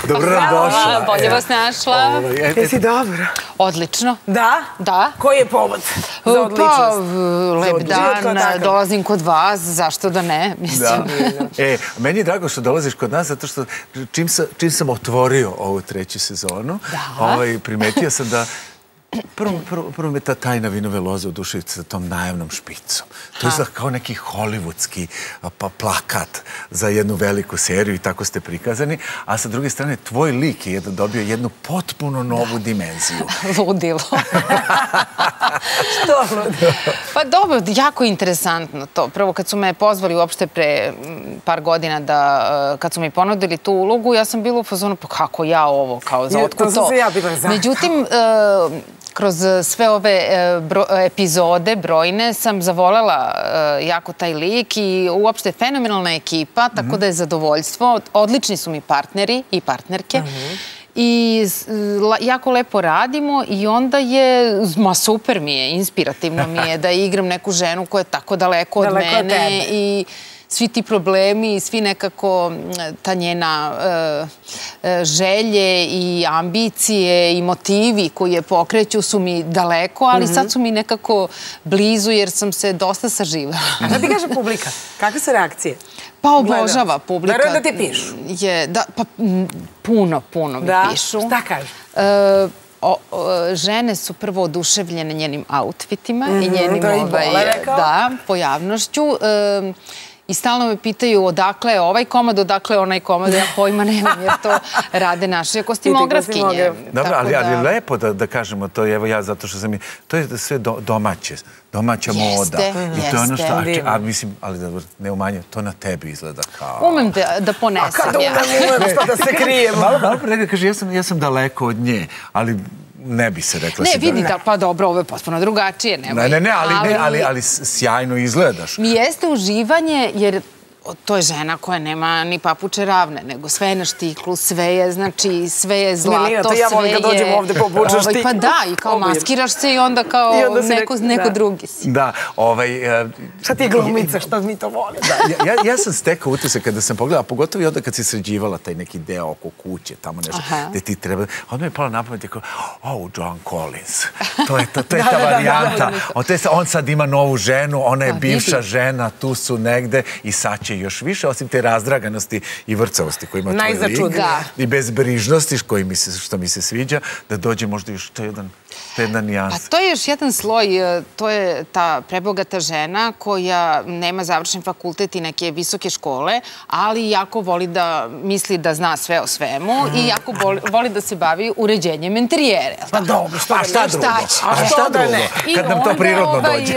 Dobro nam došla. Bolje vas našla. Jesi dobro? Odlično. Da? Da. Koji je povod za odličnost? Pa, lep dan, dolazim kod vas, zašto da ne? Meni je drago što dolaziš kod nas, zato što čim sam otvorio ovu treću sezonu, primetio sam da prvo me ta tajna vinove loze oduševila sa tom najavnom špicom. To je kao neki hollywoodski plakat za jednu veliku seriju i tako ste prikazani. A sa druge strane, tvoj lik je dobio jednu potpuno novu dimenziju. Ludilo. Što ludilo? Pa dobro, jako interesantno to. Prvo, kad su me pozvali uopšte pre par godina kad su mi ponudili tu ulogu, ja sam bila u fazonu, pa kako ja ovo, kao za otkud to? To sam se ja bila za. Međutim, kroz sve ove epizode brojne sam zavolela jako taj lik i uopšte fenomenalna ekipa, tako da je zadovoljstvo. Odlični su mi partneri i partnerke. I jako lepo radimo i onda je, super mi je, inspirativno mi je da igram neku ženu koja je tako daleko od mene i svi ti problemi i svi nekako ta njena želje i ambicije i motivi koji je pokreću su mi daleko, ali sad su mi nekako blizu jer sam se dosta saživala. A šta ti kaže publika? Kakve su reakcije? Pa obožava publika. Verujem da ti pišu. Pa puno mi pišu. Šta kažu? Žene su prvo oduševljene njenim outfitima i njenim pojavnošću. I stalno me pitaju odakle je ovaj komad, odakle je onaj komad, ja pojma nemam, jer to rade naše kostimografkinje. Dobro, ali je lepo da kažemo to, evo ja, zato što sam... To je sve domaće, domaća moda. I to je ono što, mislim, ali da ne umanje, to na tebi izgleda kao... Umem da ponesem. A kada umem što da se krijem? Malo pre nego kaže, ja sam daleko od nje, ali... Ne bi se rekla. Ne, vidite, pa dobro, ovo je potpuno drugačije. Ne, ali sjajno izgledaš. Mi jeste uživanje, jer to je žena koja nema ni papuče ravne, nego sve je na štiklu, sve je, znači, sve je zlato, Milina, to ja volim kad dođem ovde pa obučem štiklu. Pa da, i kao maskiraš se i onda kao neko drugi si. Da, Šta ti je glumica, šta mi to volimo? Ja sam stekao utisak kada sam pogledala, pogotovo i onda kad si sređivala taj neki deo oko kuće, tamo nešto, gde ti treba... Onda mi je palo na pamet i kao, John Collins, to je ta varijanta. On sad ima novu ženu, ona je bivša žena, tu su negde i sad će još više, osim te razdraganosti i vrcavosti koji ima tvoj lik i bezbrižnosti, što mi se sviđa, da dođe možda još jedna nijansa. Pa to je još jedan sloj, to je ta prebogata žena koja nema završen fakultet i neke visoke škole, ali jako voli da misli da zna sve o svemu i jako voli da se bavi uređenjem interijere. Pa dobro, šta drugo? A šta drugo? Kad nam to prirodno dođe.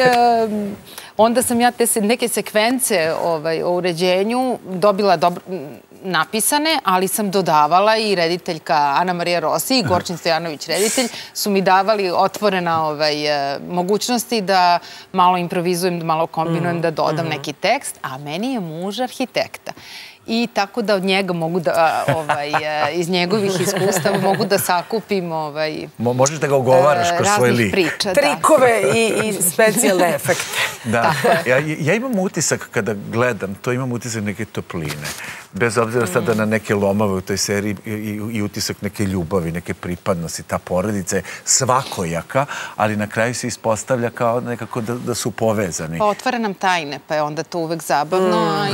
Onda sam ja te neke sekvence o uređenju dobila napisane, ali sam dodavala i rediteljka Ana Marija Rosi i Gorčin Stojanović reditelj su mi davali otvorena mogućnosti da malo improvizujem, da malo kombinujem, da dodam neki tekst, a meni je muž arhitekta. I tako da od njega mogu da, iz njegovih iskustava mogu da sakupim možeš da ga ogovaraš kroz svoj lik. Priča. Trikove i specijalne efekte. Da. Ja imam utisak kada gledam, to imam utisak neke topline. Bez obzira sada na neke lomave u toj seriji i utisak neke ljubavi, neke pripadnosti. Ta porodica je svakojaka, ali na kraju se ispostavlja kao nekako da su povezani. Pa otvara nam tajne, pa je onda to uvek zabavno.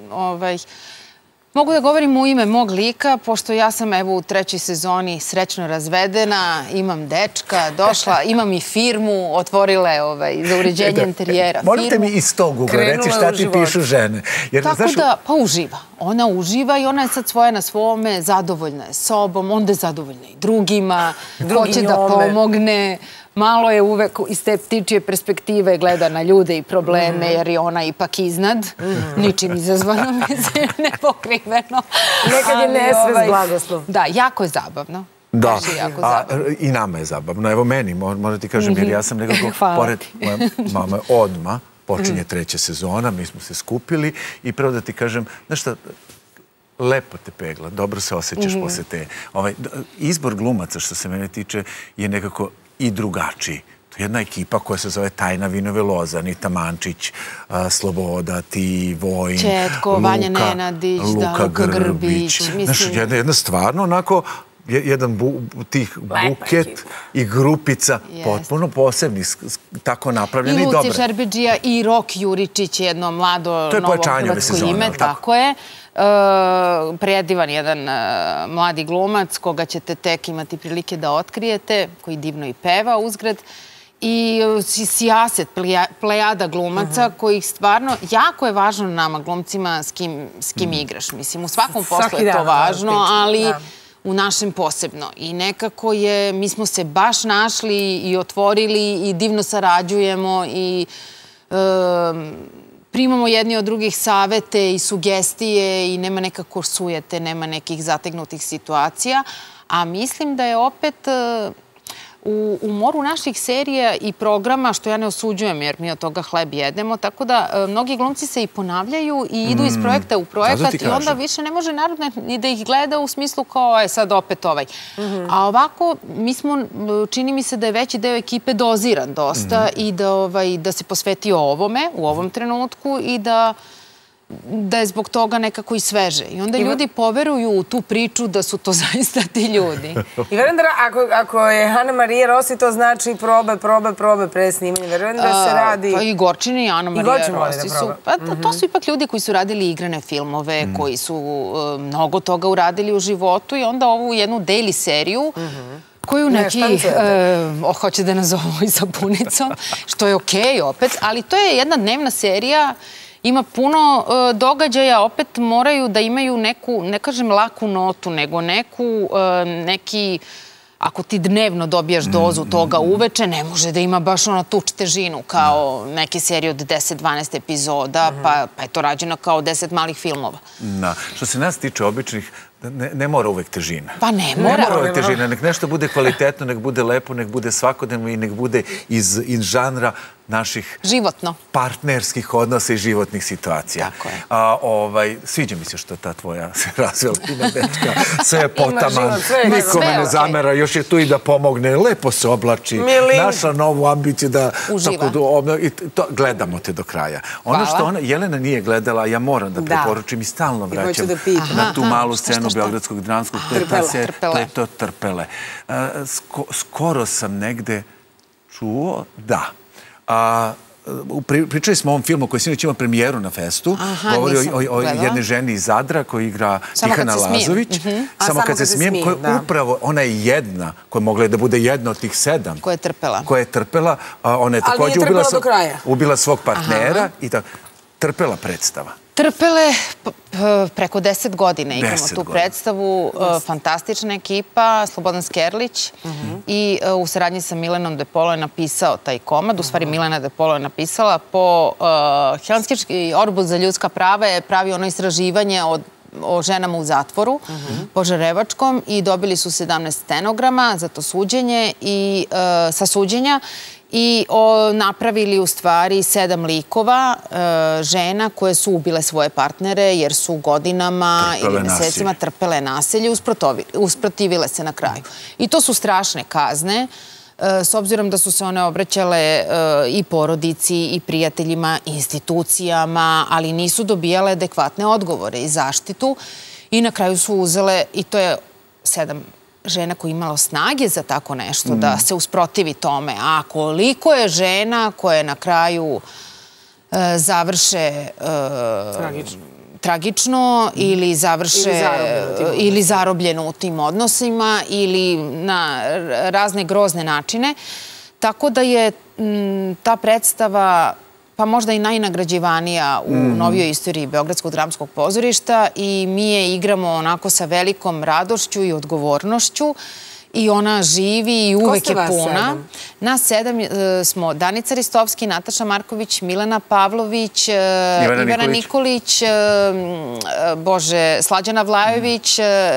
Mogu da govorim u ime mog lika, pošto ja sam evo u trećoj sezoni srećno razvedena, imam dečka, došla, imam i firmu, otvorile za uređenje interijera. Možete mi iz tog ugla reći šta ti pišu žene? Tako da, pa uživa. Ona uživa i ona je sad svoja na svome, zadovoljna je sobom, onda je zadovoljna i drugima, hoće da pomogne. Malo je uvek iz te ptičije perspektive gleda na ljude i probleme, jer je ona ipak iznad. Ničim izazvano, mislim, nepokriveno. Nekad je nesvest blagoslov. Da, jako je zabavno. Da, i nama je zabavno. Evo meni, moram ti kažem, jer ja sam nekako, pored moje mame odmah, počinje treća sezona, mi smo se skupili i prvo da ti kažem, znaš šta, lepo te pegla, dobro se osjećaš posle te. Izbor glumaca, što se mene tiče, je nekako i drugačiji. To je jedna ekipa koja se zove Tajna Vinove loze. Anita Mančić, Sloboda, ti, Vojin, Četko, Vanja Nenadić, Luka Grbić. Znaš, jedna stvarno onako, jedan tih buket i grupica potpuno posebni, tako napravljeni i dobre. I Lucija Šerbedžija i Rok Juričić, jedno mlado, novo hrvatsko ime, tako je. Predivan jedan mladi glumac koga ćete tek imati prilike da otkrijete, koji divno i peva uzgred. I sijaset, plejada glumaca kojih stvarno, jako je važno nama glumcima s kim igraš. Mislim, u svakom poslu je to važno, ali u našem posebno. I nekako je, mi smo se baš našli i otvorili i divno sarađujemo i primamo jedni od drugih savete i sugestije i nema nekako sujete, nema nekih zategnutih situacija. A mislim da je opet u umoru naših serija i programa, što ja ne osuđujem jer mi od toga hleb jedemo, tako da mnogi glumci se i ponavljaju i idu iz projekta u projekat i onda više ne može narod ni da ih gleda u smislu kao sad opet ovaj. A ovako, mi smo, čini mi se da je veći deo ekipe doziran dosta i da se posveti ovome u ovom trenutku i da je zbog toga nekako i sveže. I onda ljudi poveruju u tu priču da su to zaista ti ljudi. I verujem da ako je Ana Marija Rossi, to znači probe pre snimanja. Verujem da se radi... Pa i Gorčini i Ana Marija Rossi su... To su ipak ljudi koji su radili igrane filmove, koji su mnogo toga uradili u životu i onda ovu jednu daily seriju koju neki hoće da nazovu i sapunicom, što je okej opet, ali to je jedna dnevna serija. Ima puno događaja, opet moraju da imaju neku, ne kažem laku notu, nego neki, ako ti dnevno dobijaš dozu toga uveče, ne može da ima baš ono tuč težinu kao neke serije od 10-12 epizoda, pa je to rađeno kao 10 malih filmova. Što se nas tiče običnih, ne mora uvek težina. Pa ne mora. Ne mora uvek težina, nek nešto bude kvalitetno, nek bude lepo, nek bude svakodnevno i nek bude iz žanra naših partnerskih odnosa i životnih situacija. Tako je. Sviđa mi se što ta tvoja se razvela dečka. Sve je potaman, niko me ne zamera, još je tu i da pomogne, lepo se oblači, naša novu ambiciju da... Uživa. Gledamo te do kraja. Ono što Jelena nije gledala, ja moram da preporučim i stalno vraćam na tu malu scenu Beogradskog dramskog, to je to Trpele. Skoro sam negde čuo, pričali smo o ovom filmu koji sinoć ima premijeru na festu. Govori o jednoj ženi iz Zadra koju igra Tihana Lazović. Samo kad se smijem. Upravo, ona je jedna, koja mogla da bude jedna od tih 7. Koja je trpela. Koja je trpela. Ona je također ubila svog partnera i trpela predstava. Trpele, preko 10 godina igramo tu predstavu, fantastična ekipa, Slobodan Skerlić i u saradnji sa Milenom De Polo je napisao taj komad, u stvari Milena De Polo je napisala, po Helsinški odbor za ljudska prava je pravio ono istraživanje o ženama u zatvoru, požarevačkom, i dobili su 17 stenograma za to suđenje i sa suđenja i napravili u stvari 7 likova žena koje su ubile svoje partnere jer su godinama ili mesecima trpele nasilje, usprotivile se na kraju. I to su strašne kazne, s obzirom da su se one obraćale i porodici i prijateljima, institucijama, ali nisu dobijale adekvatne odgovore i zaštitu i na kraju su uzele, i to je 7 žena koja je imala snage za tako nešto, da se usprotivi tome. A koliko je žena koje na kraju završe tragično ili završe ili zarobljeno u tim odnosima ili na razne grozne načine. Tako da je ta predstava pa možda i najnagrađivanija u novijoj istoriji Beogradskog dramskog pozorišta i mi je igramo onako sa velikom radošću i odgovornošću i ona živi i uvek je puna. Nas 7 smo Danica Ristovski, Nataša Marković, Milena Pavlović, Ivana Nikolić, Slađana Vlajović,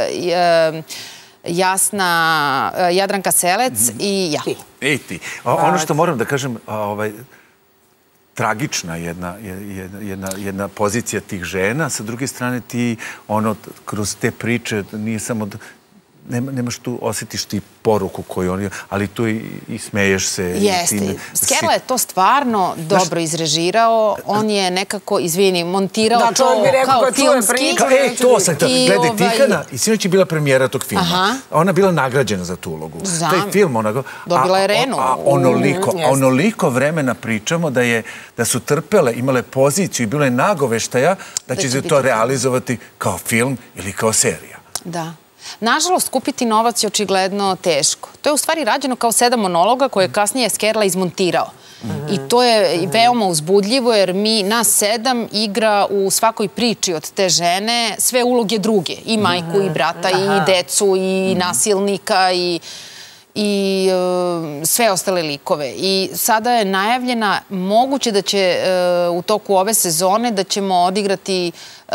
Jadranka Selec i ja. I ti. Ono što moram da kažem, tragična jedna pozicija tih žena. Sa druge strane, ti, kroz te priče, nije samo nemaš tu, osjetiš ti poruku koju oni, ali tu i smeješ se. Jeste. Skerla je to stvarno dobro izrežirao. On je nekako, izvini, montirao to kao filmski. To sam htio. Gledaj, Tihana, i sinoć je bila premijera tog filma. Ona je bila nagrađena za tu ulogu. Taj film, dobila je Renu. Onoliko vremena pričamo da su trpele, imale poziciju i bilo je nagoveštaja da će se to realizovati kao film ili kao serija. Da. Nažalost, kupiti novac je očigledno teško. To je u stvari rađeno kao 7 monologa koje je kasnije Skerla izmontirao. I to je veoma uzbudljivo jer nas 7 igra u svakoj priči od te žene sve uloge druge. I majku, i brata, i decu, i nasilnika, i sve ostale likove. I sada je najavljena, moguće da će u toku ove sezone da ćemo odigrati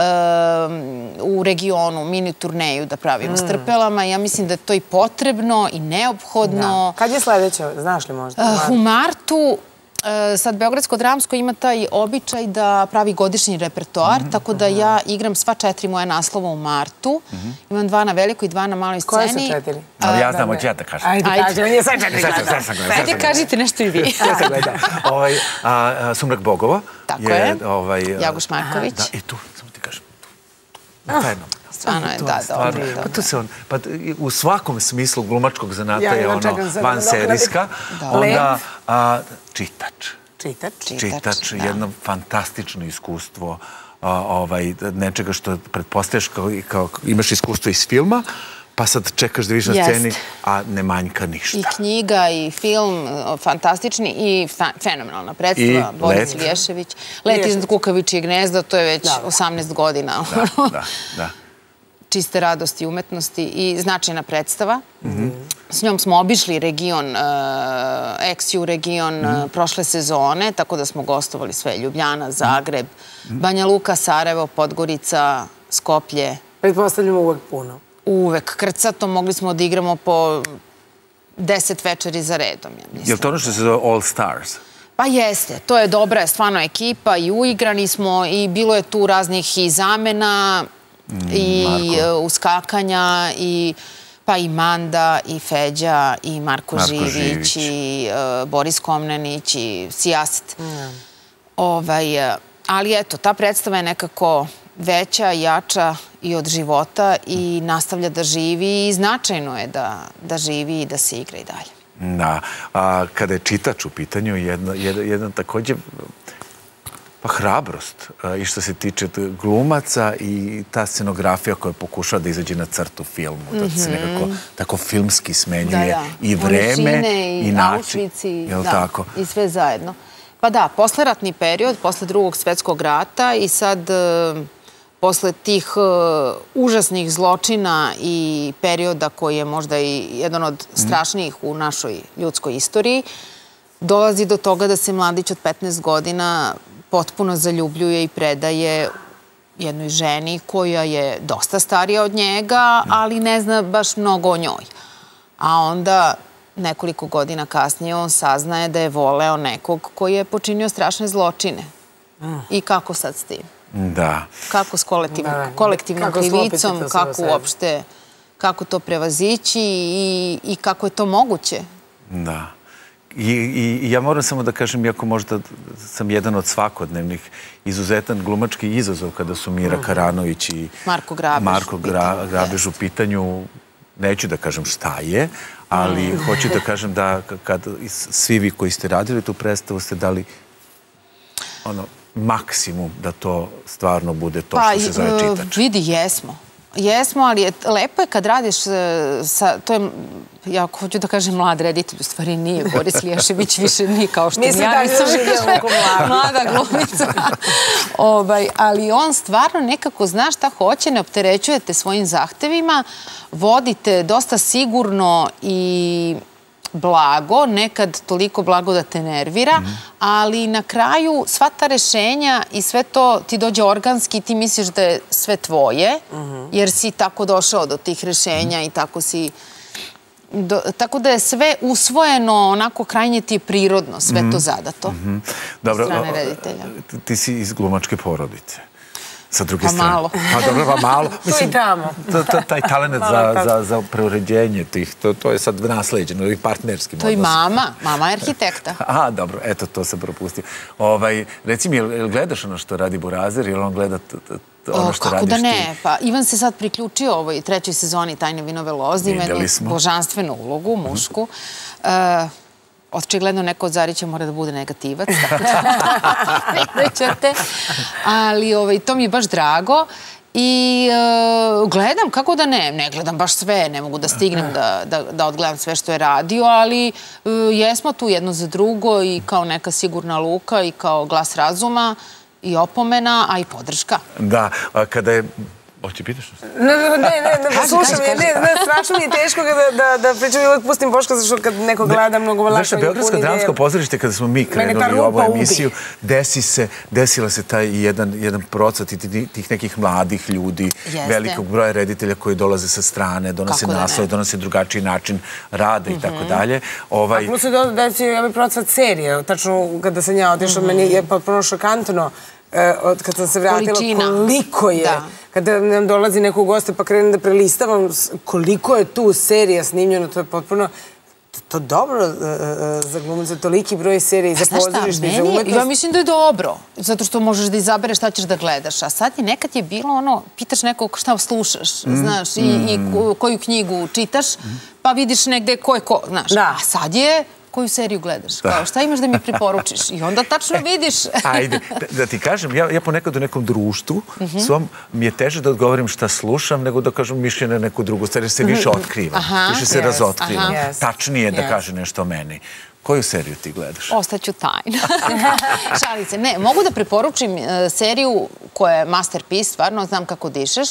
u regionu mini turneju da pravimo s Trpelama. Ja mislim da je to i potrebno i neophodno. Kad je sledeće, znaš li možda? U martu. Sad Beogradsko dramsko ima taj običaj da pravi godišnji repertoar, tako da ja igram sva 4 moja naslova u martu. Imam 2 na velikoj i 2 na maloj sceni. Koje su 4? Ali ja znam, hoću ja da kažem. Ajde, kaži, on je sad 4 gleda. Ajde, kažite nešto i vi. Sumrak bogova. Tako je. Jaguš Marković. Da, i tu, samo ti kažem. Fenomenalno. Stvarno je, da, dobro. U svakom smislu glumačkog zanata je ono vanserijska. Onda čitač. Čitač, jedno fantastično iskustvo nečega što pretpostavljaš kao imaš iskustvo iz filma, pa sad čekaš da vidiš na sceni, a ne manjka ništa. I knjiga, i film, fantastični, i fenomenalna predstava. Boris Ilješević. Let iznad kukavičijeg gnezda, to je već 18 godina. Da. Čiste radosti i umetnosti i značajna predstava. S njom smo obišli region, Eksiju region prošle sezone, tako da smo gostovali sve. Ljubljana, Zagreb, Banja Luka, Sarajevo, Podgorica, Skoplje. Pretpostavljamo uvek puno. Uvek. Krcato mogli smo da igramo po 10 večeri za redom, ja mislim. Je li to ono što se zove All Stars? Pa jeste. To je dobra stvarno ekipa i uigrani smo i bilo je tu raznih i zamena i uskakanja pa i Manda i Feđa i Marko Živić i Boris Komnenić i Sijaset. Ali eto, ta predstava je nekako veća, jača i od života i nastavlja da živi i značajno je da živi i da se igra i dalje. Da. A kada je čitač u pitanju, jedna također hrabrost i što se tiče glumaca i ta scenografija koja pokušava da izađe na crtu filmu, da se nekako tako filmski smenjuje i vreme i način. I sve zajedno. Pa da, posleratni period, posle Drugog svjetskog rata i sad posle tih užasnih zločina i perioda koji je možda i jedan od strašnijih u našoj ljudskoj istoriji, dolazi do toga da se mladić od 15 godina potpuno zaljubljuje i predaje jednoj ženi koja je dosta starija od njega, ali ne zna baš mnogo o njoj. A onda nekoliko godina kasnije on saznaje da je voleo nekog koji je počinio strašne zločine. I kako sad s tim? Da. Kako s kolektivnom krivicom, kako uopšte, kako to prevazići i kako je to moguće? Da. I ja moram samo da kažem, iako možda sam jedan od svakodnevnih, izuzetan glumački izazov kada su Mira Karanović i Marko Grabež u pitanju, neću da kažem šta je, ali hoću da kažem da kad svi vi koji ste radili tu predstavu ste dali maksimum da to stvarno bude to što se zove čitač. Vidi, jesmo. Jesmo, ali lepo je kad radiš sa, to je, ja hoću da kažem mlad reditelj, u stvari nije, Boris Ilješević više nije kao što ja nisam mlada glumica. Ali on stvarno nekako zna šta hoće, ne opterećujete svojim zahtevima, vodite dosta sigurno i blago, nekad toliko blago da te nervira, ali na kraju sva ta rešenja i sve to ti dođe organski i ti misliš da je sve tvoje, jer si tako došao do tih rešenja i tako si... Tako da je sve usvojeno, onako krajnje ti je prirodno, sve to zadato. Dobro, strane reditelja. Ti si iz glumačke porodice. sa druge strane. Pa malo. Pa dobro, pa malo. Tu i tamo. Taj talent za preuređenje tih, to je sad nasleđeno, ovih partnerskim To i odnosima. mama je arhitekta. Aha, dobro, eto, to sam propustio. Reci mi, jel gledaš ono što radi Burazer, jel on gleda ono što radiš ti? Kako da ne, pa Ivan se sad priključio ovoj trećoj sezoni Tajne vinove loze, ima jednu božanstvenu ulogu, mušku. Očigledno neko od Zarića mora da bude negativac, tako da ćete. Ali to mi je baš drago. I gledam, kako da ne gledam baš sve, ne mogu da stignem da odgledam sve što je radio, ali jesmo tu jedno za drugo i kao neka sigurna luka i kao glas razuma i opomena, a i podrška. Da, kada je... Hoće pitaš nešto? Ne, slušam je, strašno mi je teško da pričam i uvijek pustim Boška, zato što kad neko gleda mnogo lakše. Znaš, na Beogradsko dramsko pozorište, kada smo mi krenuli ovu emisiju, desila se taj jedan procvat tih nekih mladih ljudi, velikog broja reditelja koji dolaze sa strane, donose naslov, donose drugačiji način rada i tako dalje. Ako se desio ovaj procvat serije, tačno kada sam ja otišla, meni je potpuno šokantno kad sam se vratila, koliko je, kada nam dolazi neko u goste pa krenem da prelistavam, koliko je tu serija snimljeno, to je potpuno, to dobro za glumice, toliki broj serija i za pozorište i za umetnost. Ja mislim da je dobro, zato što možeš da izabereš šta ćeš da gledaš, a sad nekad je bilo ono, pitaš nekog šta slušaš, znaš, i koju knjigu čitaš, pa vidiš negde ko je ko, znaš, a sad je koju seriju gledaš, šta imaš da mi preporučiš i onda tačno vidiš. Ajde, da ti kažem, ja ponekad u nekom društvu svom mi je teže da odgovorim šta slušam nego da kažem mišljenje na neku drugu stvar, jer se više otkrivam, više se razotkrivam. Tačnije da kaže nešto o meni. Koju seriju ti gledaš? Ostaću tajna. Šalice. Ne, mogu da preporučim seriju koja je masterpiece, stvarno, znam kako dišeš.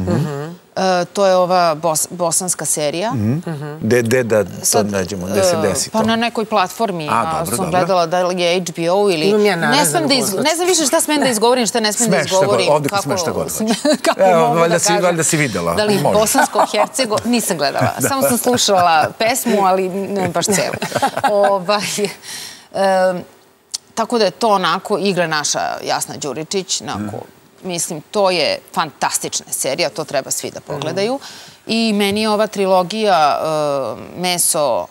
To je ova bosanska serija. Gde da to nađemo? Gde se desi to? Pa na nekoj platformi. Sam gledala da li je HBO ili... Ne znam više šta smem da izgovorim, šta ne smem da izgovorim. Ovdje kad smeš šta god hoćeš. Valjda si videla. Da li Bosansko-Hercego? Nisam gledala. Samo sam slušala pesmu, ali ne baš celu. Tako da je to onako, igra naša Jasna Đuričić, mislim, to je fantastična serija, to treba svi da pogledaju. I meni je ova trilogija Meso,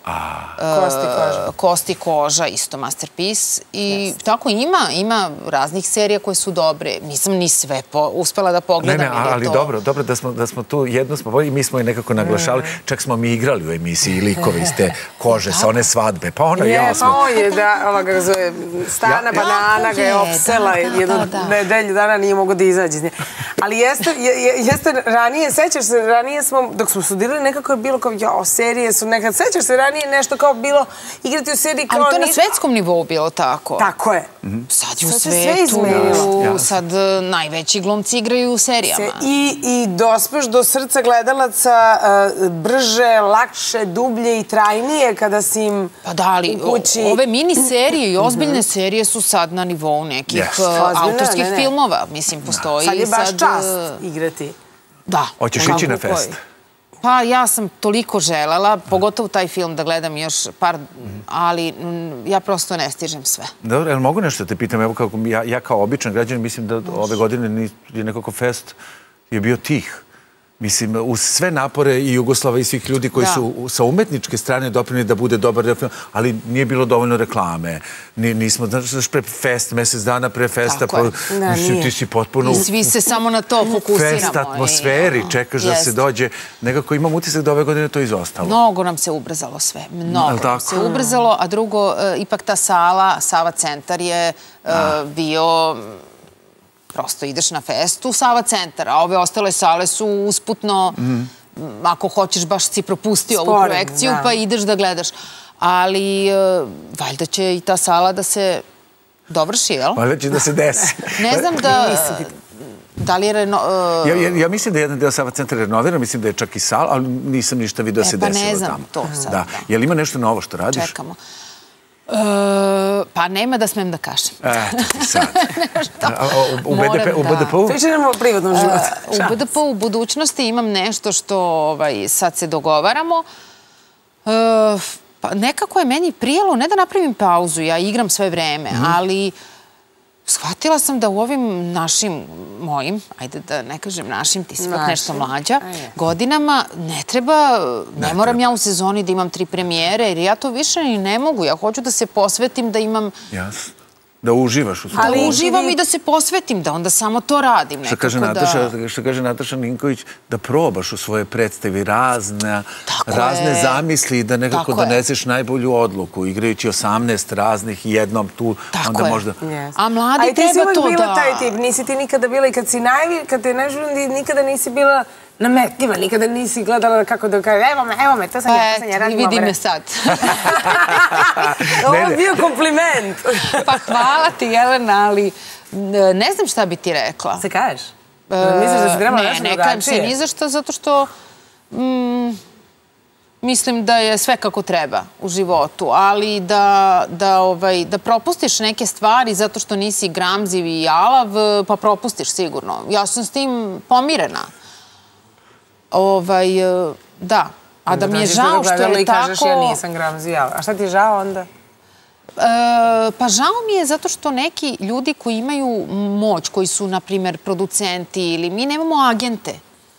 Kosti, Koža, isto masterpiece. I tako ima raznih serija koje su dobre. Nisam ni sve uspela da pogledam. Ne, ali dobro da smo tu jedno smo bolji i mi smo je nekako naglašali. Čak smo mi igrali u emisiji likove iz te kože sa one svadbe. Pa ono i ja smo... Pa on je da, ova ga zove, Stana Banana ga je opsela jednu nedelju dana, nije mogo da izađe iz nje. Ali jeste ranije, sećaš se, ranije smo, dok smo studirali, nekako je bilo kao, jao, serije su nekad, sećaš se, ranije nešto kao bilo igrati u seriji kao... Ali to na svetskom nivou bilo tako. Tako je. Sad je u svetu, sad najveći glumci igraju u serijama. I dospeš do srca gledalaca brže, lakše, dublje i trajnije kada si im u kući... Pa da, ali ove mini serije i ozbiljne serije su sad na nivou nekih autorskih filmova. Mislim, postoji sad... Sad je baš čast igrati. Da. Hoćeš ići na fest? Pa ja sam toliko želela, pogotovo taj film da gledam još par, ali ja prosto ne stižem sve. Dobro, ali mogu nešto da te pitam? Evo kako ja kao običan građanin mislim da ove godine je nekako fest je bio tih. Mislim, uz sve napore i Jugoslava i svih ljudi koji su sa umetničke strane doprinili da bude dobar deo filma, ali nije bilo dovoljno reklame. Nismo, znaš, pre fest, mesec dana pre festa, ti si potpuno... I svi se samo na to fokusiramo. Fest atmosferi, čekaš da se dođe. Nekako imam utisak da ove godine to izostalo. Mnogo nam se ubrzalo sve. Mnogo nam se ubrzalo, a drugo, ipak ta sala, Sava centar je bio... Prosto ideš na festu, Sava centar, a ove ostale sale su usputno, ako hoćeš baš si propustio ovu projekciju, pa ideš da gledaš. Ali valjda će i ta sala da se dovrši, jel? Valjda će da se desi. Ne znam da li je... Ja mislim da je jedan deo Sava centra renoviran, mislim da je čak i sala, ali nisam ništa vidio da se desilo tamo. Pa ne znam to sad. Jel ima nešto novo što radiš? Čekamo. Pa nema da smem da kažem. Eto ti sad. U BDP-u? Pričamo o privatnom životu. U BDP-u u budućnosti imam nešto što sad se dogovaramo. Nekako je meni prijelo, ne da napravim pauzu, ja igram sve vreme, ali shvatila sam da u ovim našim, mojim, ajde da ne kažem našim, ti si pak nešto mlađa, godinama ne treba, ne moram ja u sezoni da imam 3 premijere, jer ja to više ni ne mogu. Ja hoću da se posvetim, da imam... Jasno. Da uživaš u svojom. Da uživam i da se posvetim, da onda samo to radim. Što kaže Nataša Ninković, da probaš u svoje predstavi razne zamisli i da nekako doneseš najbolju odluku. Igrajući 18 raznih i jednom tu, onda možda... A mladi treba to da... A i ti si uvijek bila taj tip, nisi ti nikada bila i kad te najžulim, nikada nisi bila nametljiva, nikada nisi gledala kako da kaže, evo me, to sam ja radim. Vidi me sad. Ovo je bio kompliment. Pa hvala ti, Jelena, ali ne znam šta bi ti rekla. Se kažeš? Misliš da si trebala nešto drugačije? Ne kažem se ni za što, zato što mislim da je sve kako treba u životu, ali da propustiš neke stvari zato što nisi gramziv i jalav, pa propustiš sigurno. Ja sam s tim pomirena. Da. A da mi je žao što je tako... Kažeš ja nisam gramzijala. A šta ti je žao onda? Pa žao mi je zato što neki ljudi koji imaju moć, koji su, na primjer, producenti ili mi nemamo agente.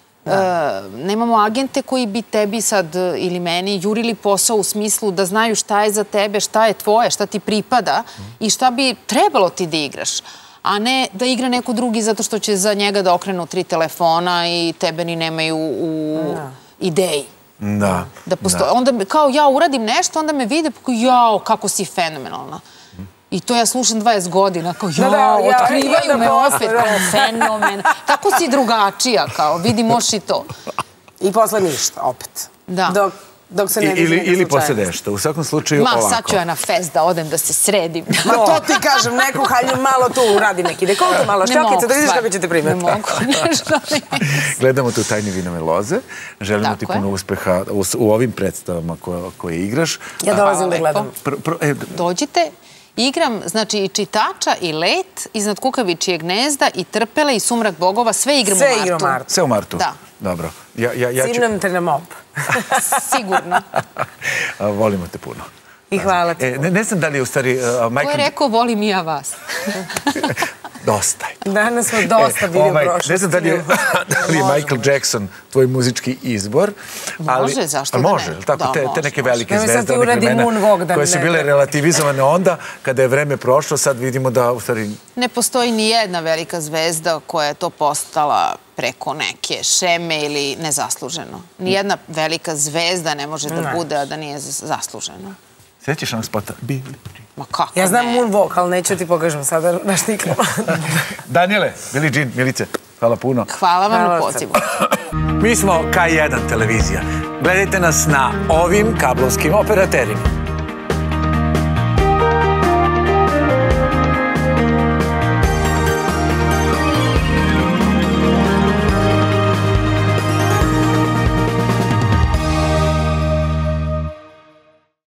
Nemamo agente koji bi tebi sad ili meni jurili posao u smislu da znaju šta je za tebe, šta je tvoje, šta ti pripada i šta bi trebalo ti da igraš. A ne da igra neko drugi zato što će za njega da okrenu 3 telefona i tebe ni nemaju u ideji. Da. Onda kao ja uradim nešto, onda me vide kao jao, kako si fenomenalna. I to ja slušam 20 godina, kao jao, otkrivaju me opet, kao fenomen. Tako si drugačija, kao vidi, možeš i to. I posle ništa, opet. Da. Dok se ne diže neka slučajnost. Ili posle nešto. U svakom slučaju ovako. Sad ću ja na fest da odem da se sredim. Ma to ti kažem, neku halju malo tu uradim neki dekolt, malo šljokice, da vidiš kako ćete primeti. Ne mogu, nešto ne. Gledamo tu Tajne vinove loze. Želimo ti puno uspeha u ovim predstavama koje igraš. Ja dolazim da gledam. Dođite. Igram, znači, i Čitača, i Let, Iznad kukavičijeg gnezda, i Trpele, i Sumrak bogova, sve igram u martu. Sve u martu? Da. Dobro. Simnem te na mob. Sigurno. Volimo te puno. I hvala ti. Ne znam da li je u stvari... Ko je rekao, volim i ja vas? Dosta je. Danas smo dosta bili u prošlosti. Ne znam da li je Michael Jackson tvoj muzički izbor. Može, zašto da ne? Može, tako, te neke velike zvezde, koje su bile relativizovane onda, kada je vreme prošlo, sad vidimo da u stvari... Ne postoji ni jedna velika zvezda koja je to postala preko neke šeme ili nezasluženo. Nijedna velika zvezda ne može da bude, a da nije zasluženo. Sjećaš nam spota? Ma kako ne? Ja znam Moonwalk, ali neću ti pokažem sada na štikljama. Danijele, Billie Jean, Milice, hvala puno. Hvala vam na pozivu. Mi smo K1 televizija. Gledajte nas na ovim kablovskim operaterima.